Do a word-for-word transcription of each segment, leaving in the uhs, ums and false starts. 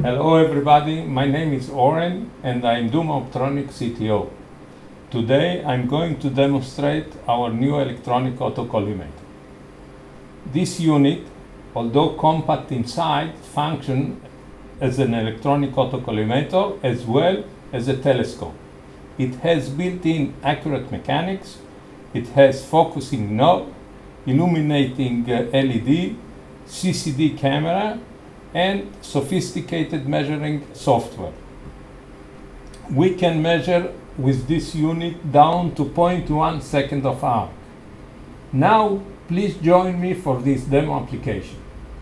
Hello everybody, my name is Oren and I'm Duma Optronics C T O. Today I'm going to demonstrate our new electronic autocollimator. This unit, although compact inside, functions as an electronic autocollimator as well as a telescope. It has built-in accurate mechanics, it has focusing knob, illuminating uh, L E D, C C D camera, and sophisticated measuring software. We can measure with this unit down to zero point one second of arc. Now, please join me for this demo application.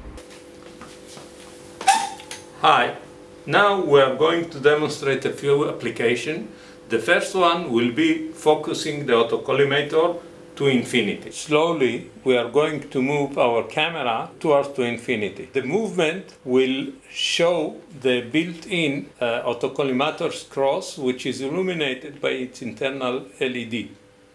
Hi, now we are going to demonstrate a few applications. The first one will be focusing the autocollimator to infinity. Slowly, we are going to move our camera towards to infinity. The movement will show the built-in uh, autocollimator's cross, which is illuminated by its internal L E D.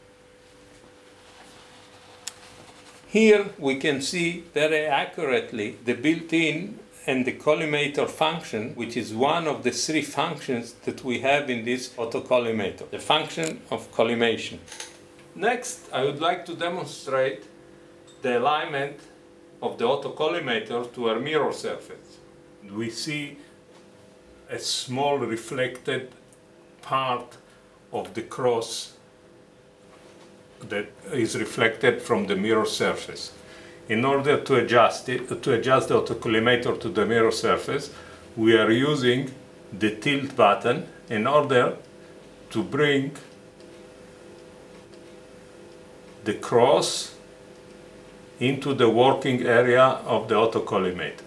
Here we can see very accurately the built-in and the collimator function, which is one of the three functions that we have in this autocollimator, the function of collimation. Next, I would like to demonstrate the alignment of the autocollimator to a mirror surface. We see a small reflected part of the cross that is reflected from the mirror surface. In order to adjust it, to adjust the autocollimator to the mirror surface, we are using the tilt button in order to bring the cross into the working area of the autocollimator.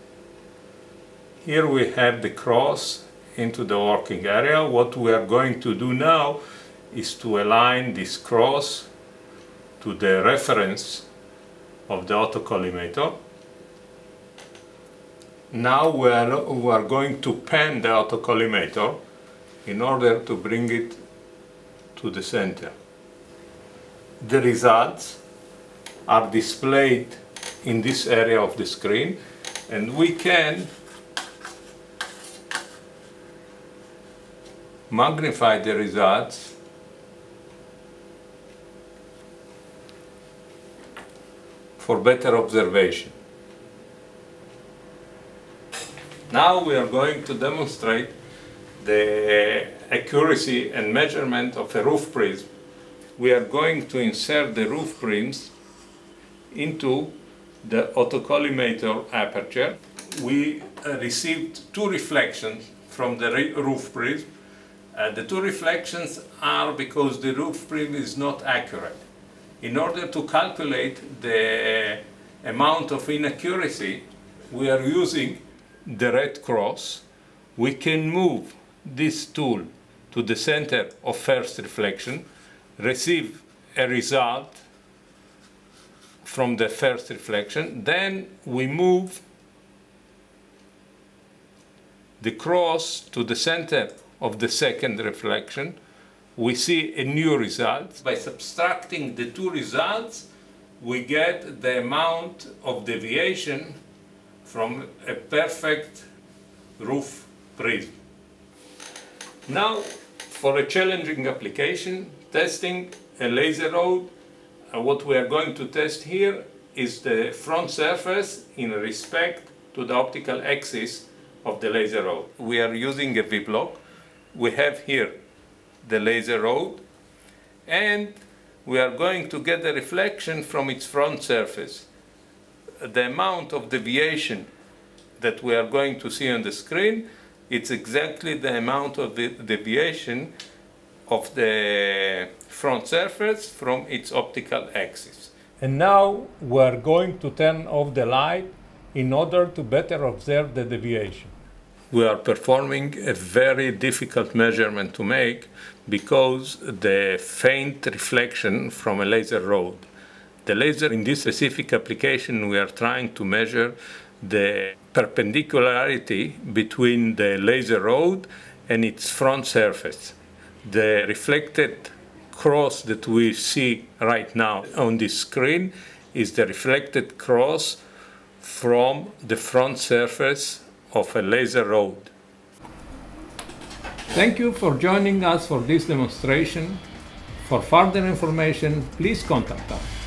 Here we have the cross into the working area. What we are going to do now is to align this cross to the reference of the autocollimator. Now we are, we are going to pan the autocollimator in order to bring it to the center. The results are displayed in this area of the screen, and we can magnify the results for better observation. Now we are going to demonstrate the accuracy and measurement of a roof prism. We are going to insert the roof prisms into the autocollimator aperture. We uh, received two reflections from the roof prism. Uh, the two reflections are because the roof prism is not accurate. In order to calculate the amount of inaccuracy, we are using the red cross. We can move this tool to the center of first reflection, receive a result from the first reflection, then we move the cross to the center of the second reflection. We see a new result. By subtracting the two results, we get the amount of deviation from a perfect roof prism. Now, for a challenging application, testing a laser rod, uh, what we are going to test here is the front surface in respect to the optical axis of the laser rod. We are using a V-block. We have here the laser rod, and we are going to get a reflection from its front surface. The amount of deviation that we are going to see on the screen, it's exactly the amount of the deviation of the front surface from its optical axis. And now we are going to turn off the light in order to better observe the deviation. We are performing a very difficult measurement to make because the faint reflection from a laser rod. The laser, in this specific application, we are trying to measure the perpendicularity between the laser rod and its front surface. The reflected cross that we see right now on this screen is the reflected cross from the front surface of a laser rod. Thank you for joining us for this demonstration. For further information, please contact us.